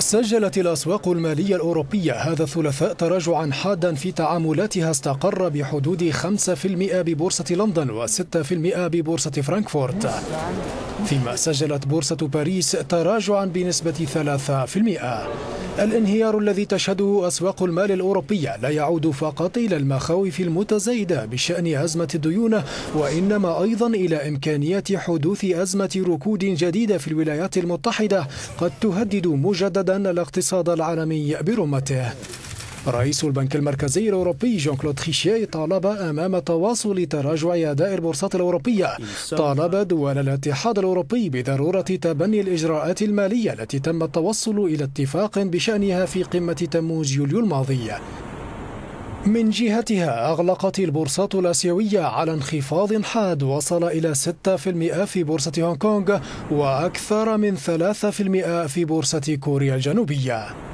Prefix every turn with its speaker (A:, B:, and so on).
A: سجلت الأسواق المالية الأوروبية هذا الثلاثاء تراجعا حادا في تعاملاتها استقر بحدود 5% ببورصة لندن و6% ببورصة فرانكفورت، فيما سجلت بورصة باريس تراجعا بنسبة 3%. الانهيار الذي تشهده أسواق المال الأوروبية لا يعود فقط إلى المخاوف المتزايدة بشأن أزمة الديون، وإنما أيضا إلى إمكانية حدوث أزمة ركود جديدة في الولايات المتحدة قد تهدد مجددا الاقتصاد العالمي برمته. رئيس البنك المركزي الأوروبي جون كلود تريشيه طالب أمام تواصل تراجع أداء البورصات الأوروبية، طالب دول الاتحاد الأوروبي بضرورة تبني الإجراءات المالية التي تم التوصل إلى اتفاق بشأنها في قمة تموز يوليو الماضي. من جهتها أغلقت البورصات الآسيوية على انخفاض حاد وصل إلى 6% في بورصة هونغ كونغ وأكثر من 3% في بورصة كوريا الجنوبية.